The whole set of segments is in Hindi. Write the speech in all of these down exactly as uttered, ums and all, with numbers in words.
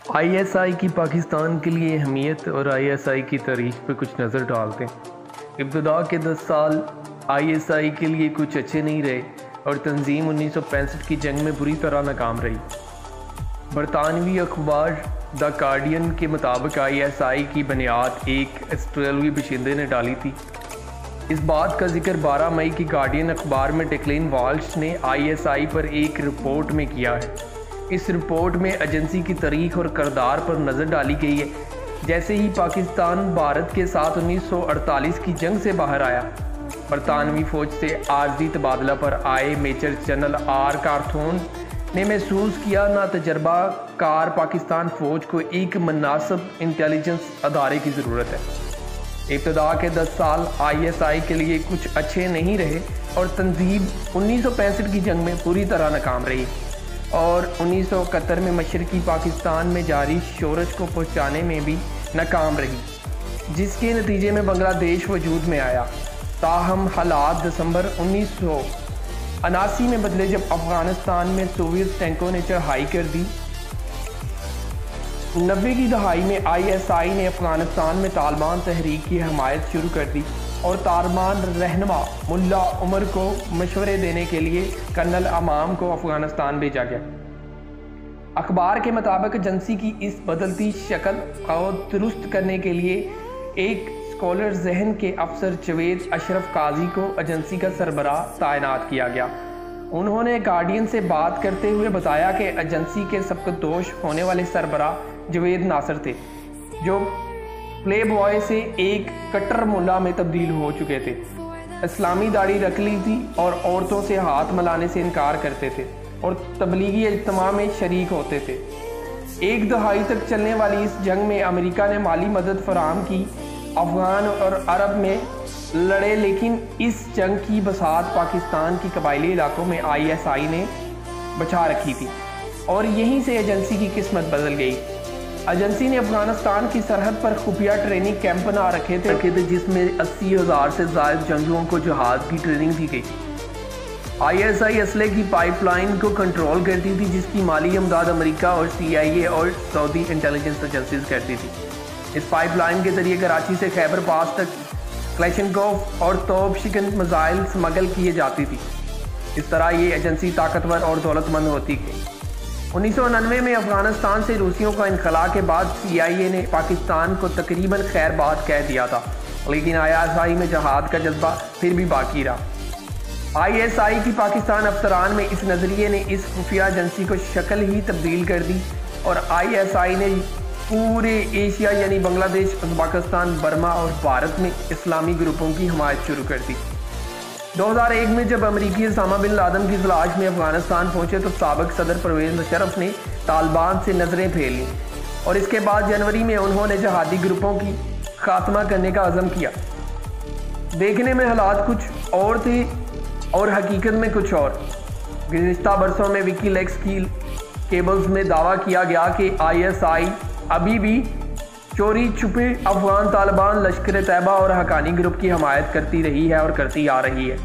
आई एस आई की पाकिस्तान के लिए अहमियत और आई एस आई की तारीख पर कुछ नज़र डालते हैं। इब्तदा के दस साल आई एस आई के लिए कुछ अच्छे नहीं रहे और तंजीम उन्नीस सौ पैंसठ की जंग में बुरी तरह नाकाम रही। बरतानवी अखबार द गार्डियन के मुताबिक आई एस आई की बुनियाद एक ऑस्ट्रेलियाई बशिंदे ने डाली थी। इस बात का जिक्र बारह मई की गार्डियन अखबार में डिक्लेन वॉल्श ने आई एस आई पर एक रिपोर्ट में किया है। इस रिपोर्ट में एजेंसी की तारीख और किरदार पर नज़र डाली गई है। जैसे ही पाकिस्तान भारत के साथ उन्नीस सौ अड़तालीस की जंग से बाहर आया, बरतानवी फ़ौज से आर्जी तबादला पर आए मेजर जनरल आर कारथोन ने महसूस किया ना तजर्बा कार पाकिस्तान फ़ौज को एक मुनासिब इंटेलिजेंस अदारे की ज़रूरत है। इब्तदा के दस साल आई एस आई के लिए कुछ अच्छे नहीं रहे और तंजीम उन्नीस सौ पैंसठ की जंग में पूरी तरह नाकाम रही और उन्नीस सौ इकहत्तर में मशरकी पाकिस्तान में जारी शोरश को पहुंचाने में भी नाकाम रही, जिसके नतीजे में बांग्लादेश वजूद में आया। ताहम हालात दिसंबर उन्नीस सौ उनासी में बदले जब अफ़गानिस्तान में सोवियत टैंकों ने चढ़ाई कर दी। नब्बे की दहाई में आई एस आई ने अफ़गानिस्तान में तालिबान तहरीक की हमायत शुरू कर दी और तालिबान रहनुमा मुल्ला उमर को मशवरे देने के लिए कर्नल अमाम को अफ़गानिस्तान भेजा गया। अखबार के मुताबिक एजेंसी की इस बदलती शक्ल को दुरुस्त करने के लिए एक स्कॉलर जहन के अफसर जवेद अशरफ काजी को एजेंसी का सरबराह तैनात किया गया। उन्होंने गार्डियन से बात करते हुए बताया कि एजेंसी के सबकदोश होने वाले सरबराह जवेद नासिर थे, जो प्ले बॉय से एक कट्टर मुल्ला में तब्दील हो चुके थे, इस्लामी दाढ़ी रख ली थी और औरतों से हाथ मिलाने से इनकार करते थे और तबलीगी इज्तिमा में शरीक होते थे। एक दहाई तक चलने वाली इस जंग में अमेरिका ने माली मदद फराहम की, अफगान और अरब में लड़े, लेकिन इस जंग की बसात पाकिस्तान की कबायली इलाकों में आई एस आई ने बचा रखी थी और यहीं से एजेंसी की किस्मत बदल गई। एजेंसी ने अफगानिस्तान की सरहद पर खुफिया ट्रेनिंग कैंप बना रखे थे रखे थे जिसमें अस्सी हज़ार से ज़्यादा जंगियों को जहाज़ की ट्रेनिंग दी गई। आई एस आई असले की पाइपलाइन को कंट्रोल करती थी, जिसकी माली इमदाद अमेरिका और सी आई ए और सऊदी इंटेलिजेंस एजेंसीज करती थी। इस पाइपलाइन के जरिए कराची से खैबर पास तक क्लैशनकोफ और तोप शिकन मिसाइल स्मगल किए जाती थी। इस तरह ये एजेंसी ताकतवर और दौलतमंद होती गई। उन्नीस सौ उन्यानवे में अफगानिस्तान से रूसियों का इनखला के बाद सी आई ए ने पाकिस्तान को तकरीबन खैरबाद कह दिया था, लेकिन आई एस आई में जहाद का जज्बा फिर भी बाकी रहा। आई एस आई की पाकिस्तान अफसरान में इस नज़रिए ने इस खुफिया एजेंसी को शक्ल ही तब्दील कर दी और आई एस आई ने पूरे एशिया यानी बांग्लादेश, पाकिस्तान, बर्मा और भारत में इस्लामी ग्रुपों की हमायत शुरू कर दी। दो हज़ार एक में जब अमरीकी उसामा बिन लादेन की तलाश में अफगानिस्तान पहुंचे तो साबिक सदर परवेज मुशर्रफ ने तालिबान से नज़रें फेर लीं और इसके बाद जनवरी में उन्होंने जहादी ग्रुपों की खात्मा करने का अज़म किया। देखने में हालात कुछ और थे और हकीकत में कुछ और। गुज़िश्ता बरसों में विकीलीक्स की केबल्स में दावा किया गया कि आई एस आई अभी भी चोरी छुपे अफगान तालिबान, लश्कर तैयबा और हकानी ग्रुप की हमायत करती रही है और करती आ रही है,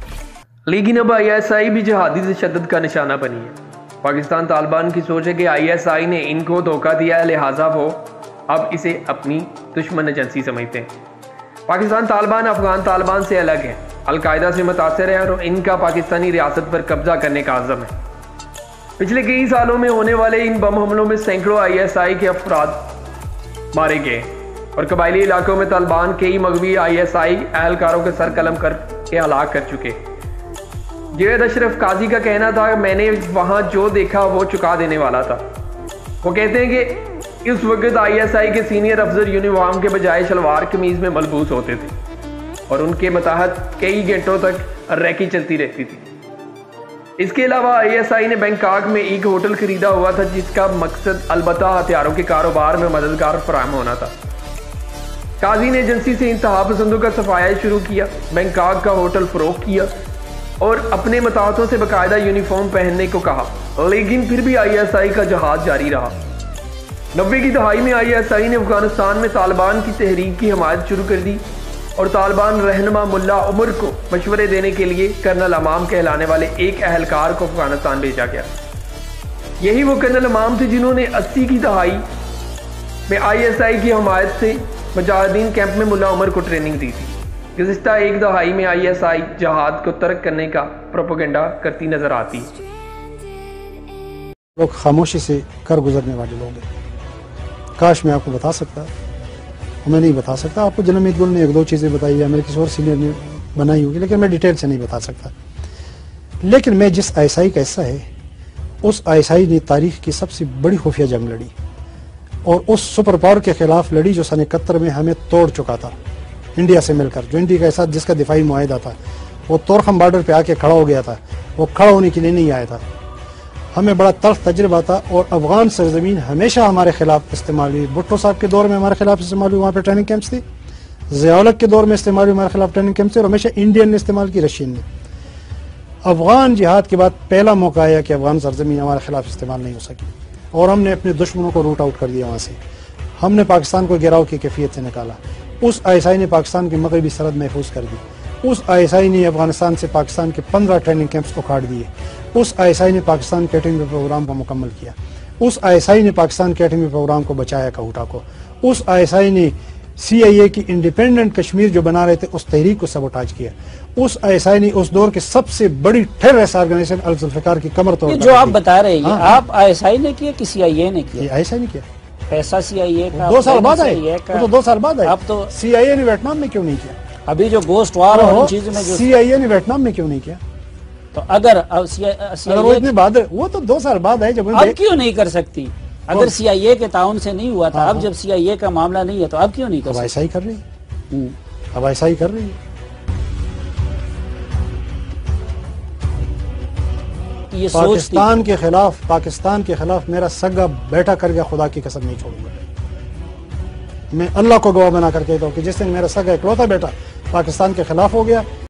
लेकिन अब आई एस आई भी जहादी तशद्दुद का निशाना बनी है। पाकिस्तान तालिबान की सोच है कि आई एस आई ने इनको धोखा दिया है, लिहाजा वो अब इसे अपनी दुश्मन एजेंसी समझते हैं। पाकिस्तान तालिबान अफगान तालिबान से अलग है, अलकायदा से मुतासिर है और इनका पाकिस्तानी रियासत पर कब्जा करने का आज़म है। पिछले कई सालों में होने वाले इन बम हमलों में सैकड़ों आई एस आई के अफराद मारे गए और कबायली इलाकों में तालिबान कई मगवी आई एस आई एहलकारों के सर कलम कर के हलाक कर चुके। जवेद अशरफ काजी का कहना था, मैंने वहां जो देखा वो चुका देने वाला था। वो कहते हैं कि इस वक्त आई एस आई के सीनियर अफसर यूनिफॉर्म के बजाय शलवार कमीज में मलबूस होते थे और उनके मतहत कई घंटों तक रैकी चलती रहती थी। इसके अलावा आई एस आई ने बैंकॉक में एक होटल खरीदा हुआ था, जिसका मकसद अलबत्ता हथियारों के कारोबार में मददगार फराहम होना था। काजी ने एजेंसी से इंतहा पसंदों का सफाया शुरू किया, बैंकॉक का होटल फरोख्त किया और अपने मताहतों से बाकायदा यूनिफॉर्म पहनने को कहा, लेकिन फिर भी आई एस आई का जहाज जारी रहा। नब्बे की दहाई में आई एस आई ने अफगानिस्तान में तालिबान की तहरीक की हमायत शुरू कर दी और तालिबान रहनुमा मुल्ला उमर को मशवरे देने के लिए कर्नल अमाम कहलाने वाले एक अहलकार को अफगानिस्तान भेजा गया। यही वो कर्नल इमाम थे जिन्होंने अस्सी की दहाई में आई एस आई की हमायत से मुजाहिदीन कैंप में मुल्ला उमर को ट्रेनिंग दी थी। गुज़िश्ता एक दहाई में आई एस आई जहाद को तर्क करने का प्रोपेगेंडा करती नजर आती है। लोग खामोशी से कर गुजरने वाले लोग हैं। काश मैं आपको बता सकता, मैं नहीं बता सकता। आपको जनमीत गुल ने एक दो चीज़ें बताई या मेरे किसी और सीनियर ने बनाई होगी, लेकिन मैं डिटेल से नहीं बता सकता। लेकिन मैं जिस आई एस आई का हिस्सा है, उस आई एस आई ने तारीख की सबसे बड़ी खुफिया जंग लड़ी और उस सुपर पावर के खिलाफ लड़ी जो सन इकहत्तर में हमें तोड़ चुका था इंडिया से मिलकर। जो इंडिया के साथ जिसका दिफाई मुआहिदा था, वो तोरखम बॉर्डर पे आके खड़ा हो गया था। वो खड़ा होने के लिए नहीं आया था। हमें बड़ा तल्ख तजुर्बा था और अफगान सरजमीन हमेशा हमारे खिलाफ इस्तेमाल हुई। भुट्टो साहब के दौर में हमारे खिलाफ इस्तेमाल हुई, वहाँ पे ट्रेनिंग कैंप्स थी। ज़ियाउल के दौर में इस्तेमाल हुई, हमारे खिलाफ ट्रेनिंग कैंप्स थे। और हमेशा इंडियन ने इस्तेमाल की, रशियन ने। अफगान जिहाद के बाद पहला मौका आया कि अफगान सरजमीन हमारे खिलाफ इस्तेमाल नहीं हो सकी और हमने अपने दुश्मनों को रूट आउट कर दिया। वहाँ से हमने पाकिस्तान को गिराव की कैफियत से निकाला। उस आई एस आई ने पाकिस्तान की मगरबी सरहद महफूज कर दी। उस आई एस आई ने अफगानिस्तान से पाकिस्तान के पंद्रह ट्रेनिंग कैंप्स उखाड़ दिए। उस आई एस आई ने पाकिस्तान के एटमी प्रोग्राम को मुकम्मल किया। उस आई एस आई ने पाकिस्तान के एटमी प्रोग्राम को बचाया, कहूटा को। उस आई एस आई ने सी आई ए की इंडिपेंडेंट कश्मीर जो बना रहे थे, उस तहरीक को सबोटाज किया। उस आई एस आई ने उस दौर के सबसे बड़ी टेररिस्ट ऑर्गेनाइजेशन अल जुल्फिकार की कमर तोड़ दी। जो आप बता रहे हैं, हाँ, आप आई एस आई ने किया कि सी आई ए ने किया? आई एस आई ने किया। पैसा सी आई ए का दो साल बाद आए, तो दो साल बाद आए। अब तो सी आई ए ने वियतनाम में क्यों नहीं किया? अभी जो गोस्ट वार और उन चीजों में जो सी आई ए ने वियतनाम में क्यों नहीं किया? तो अगर अब सी आई वो इतने बाद, वो तो दो साल बाद है जब अब क्यों नहीं कर सकती? अगर सी आई ए के ताउन से नहीं हुआ था, अब जब सी आई ए का मामला नहीं है तो अब क्यों नहीं कर सकती? अब ऐसा ही कर रही है, अब ऐसा ही कर रही है। ये पाकिस्तान के खिलाफ पाकिस्तान के खिलाफ मेरा सगा बैठा कर गया, खुदा की कसम नहीं छोड़ूंगा। मैं अल्लाह को गवाह बना करके कहता हूँ कि जिस दिन मेरा सगा इकलौता बेटा पाकिस्तान के खिलाफ हो गया,